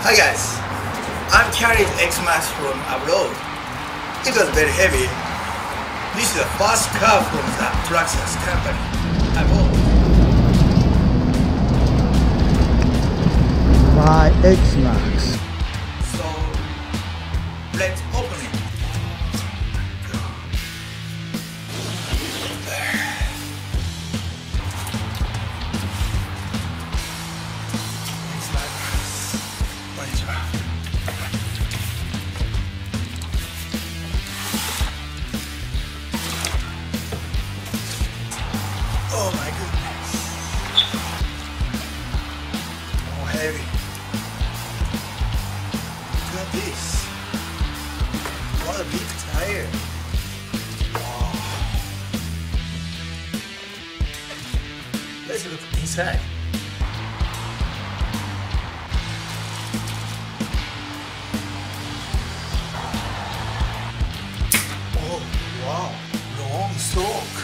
Hi guys, I'm carrying X-maxx from abroad. It was very heavy. This is the first car from the Traxxas company I bought. By X-maxx. So let's open it. Oh my goodness. Oh, heavy. Look at this. What a big tire. Wow. Let's look inside. Oh, wow. Long stroke.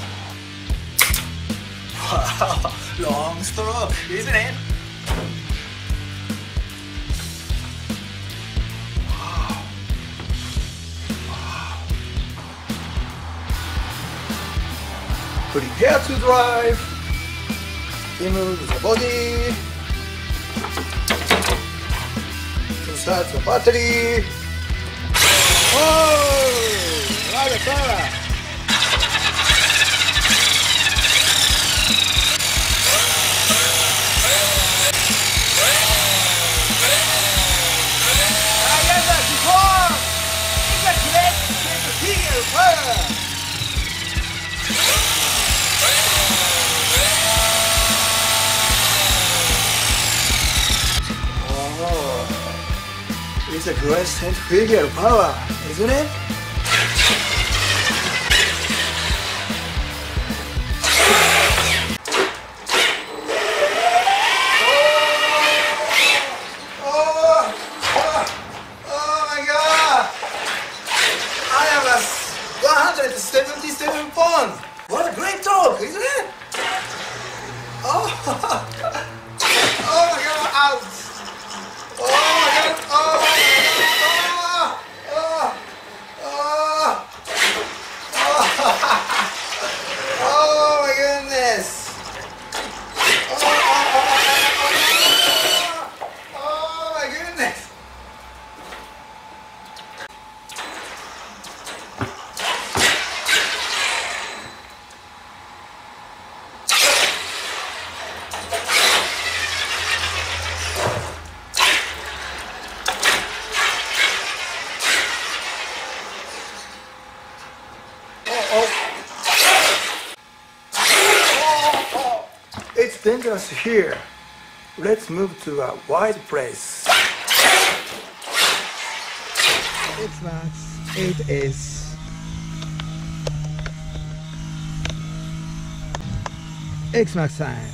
Wow, long stroke, isn't it? Wow. Wow. Prepare to drive. Remove the body. To start the battery. Oh, what a car! Oh, it's a great centrifugal power, isn't it? Oh my God! I am a 177 pounds. What a great dog, isn't it? Oh, oh my God! Ouch! Oh my God! Oh my God! Oh, oh, oh, oh my goodness! Oh my goodness! It's dangerous here. Let's move to a wide place. X-maxx, it is. X-maxx time.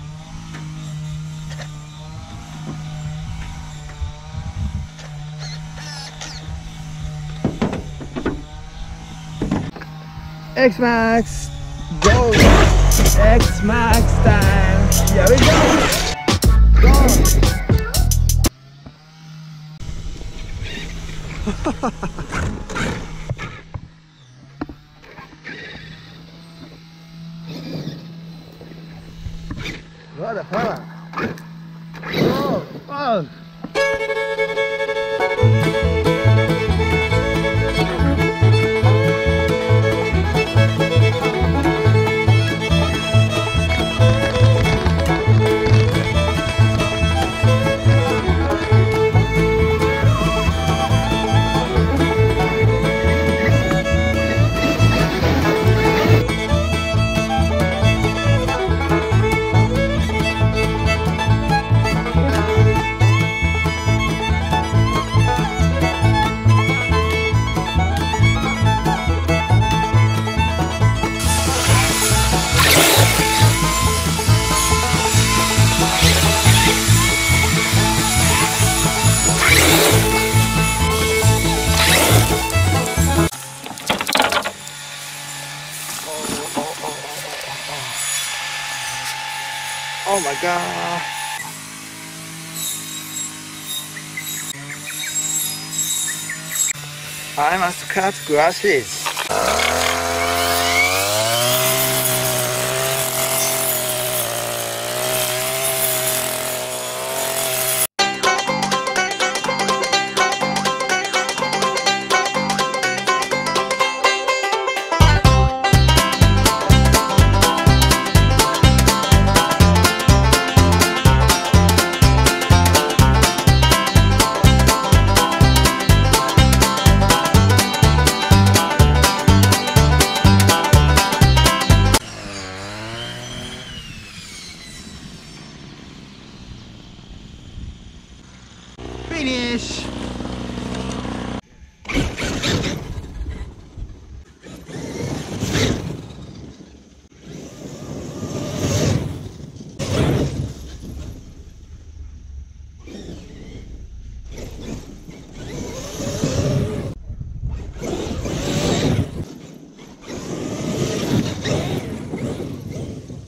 X-maxx, go! X-maxx time. Here we go. Go. What a power. Oh, oh. Oh my God. I must cut grasses.